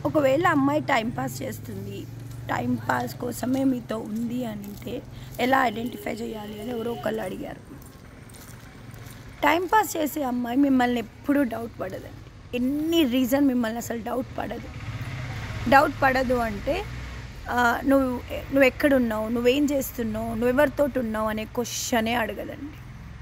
ఒకవేళ అమ్మాయి time pass చేస్తుంది, టైం పాస్ కోసమే మీతో ఉంది అంటే ఎలా ఐడెంటిఫై చేయాలి అని ఎవరో ఒకళ్ళు అడిగారు. టైం పాస్ చేసే అమ్మాయి మిమ్మల్ని ఎప్పుడూ డౌట్ పడదండి. ఎన్ని రీజన్ మిమ్మల్ని అసలు డౌట్ పడదు అంటే నువ్వు ఎక్కడున్నావు, నువ్వేం చేస్తున్నావు, నువ్వెవరితోటి ఉన్నావు అనే క్వశ్చనే అడగదండి.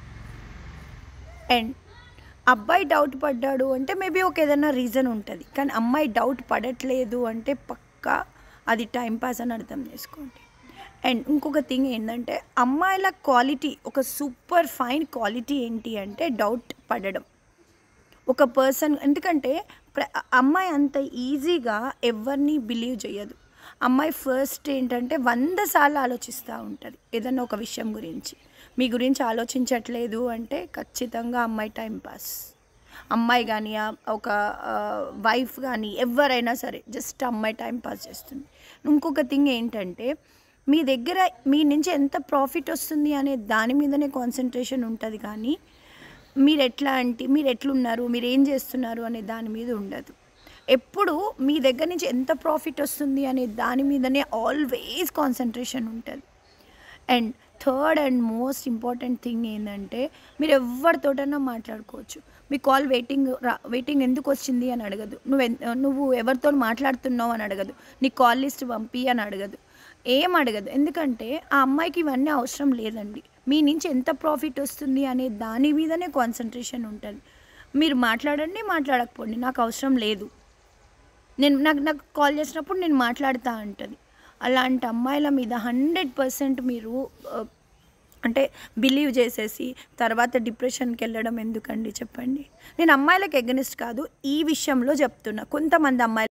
అండ్ అబ్బాయి డౌట్ పడ్డాడు అంటే మేబీ ఒక ఏదైనా రీజన్ ఉంటుంది, కానీ అమ్మాయి డౌట్ పడట్లేదు అంటే పక్కా అది టైం పాస్ అని అర్థం చేసుకోండి. అండ్ ఇంకొక థింగ్ ఏంటంటే అమ్మాయిల క్వాలిటీ, ఒక సూపర్ ఫైన్ క్వాలిటీ ఏంటి అంటే డౌట్ పడడం. ఒక పర్సన్, ఎందుకంటే అమ్మాయి అంత ఈజీగా ఎవరిని బిలీవ్ చేయదు. అమ్మాయి ఫస్ట్ ఏంటంటే 100 సార్లు ఆలోచిస్తూ ఉంటుంది ఏదన్నా ఒక విషయం గురించి. మీ గురించి ఆలోచించట్లేదు అంటే ఖచ్చితంగా అమ్మాయి టైం పాస్. అమ్మాయి కానీ ఒక వైఫ్ కానీ ఎవరైనా సరే జస్ట్ అమ్మాయి టైం పాస్ చేస్తుంది. ఇంకొక థింగ్ ఏంటంటే మీ నుంచి ఎంత ప్రాఫిట్ వస్తుంది అనే దాని మీదనే కాన్సన్ట్రేషన్ ఉంటుంది, కానీ మీరు ఎట్లున్నారు, మీరు ఏం చేస్తున్నారు అనే దాని మీద ఉండదు. ఎప్పుడు మీ దగ్గర నుంచి ఎంత ప్రాఫిట్ వస్తుంది అనే దాని మీదనే ఆల్వేస్ కాన్సన్ట్రేషన్ ఉంటుంది. And third and most important thing ఏంటంటే మీరు ఎవరితోటైనా మాట్లాడుకోవచ్చు. మీ కాల్ వెయిటింగ్ ఎందుకు వచ్చింది అని అడగదు. నువ్వు ఎవరితో మాట్లాడుతున్నావు అని అడగదు. నీ కాల్ లిస్ట్ పంపి అని అడగదు. ఏం అడగదు. ఎందుకంటే ఆ అమ్మాయికి ఇవన్నీ అవసరం లేదండి. మీ నుంచి ఎంత ప్రాఫిట్ వస్తుంది అనే దాని మీదనే కాన్సన్ట్రేషన్ ఉంటుంది. మీరు మాట్లాడండి, మాట్లాడకపోండి, నాకు అవసరం లేదు, నాకు కాల్ చేసినప్పుడు నేను మాట్లాడుతూ ఉంటుంది. అలాంటి అమ్మాయిల మీద 100% మీరు అంటే బిలీవ్ చేసేసి తర్వాత డిప్రెషన్కి వెళ్ళడం ఎందుకండి చెప్పండి. నేను అమ్మాయిలకు ఎగనిస్ట్ కాదు, ఈ విషయంలో చెప్తున్నా. కొంతమంది అమ్మాయిలు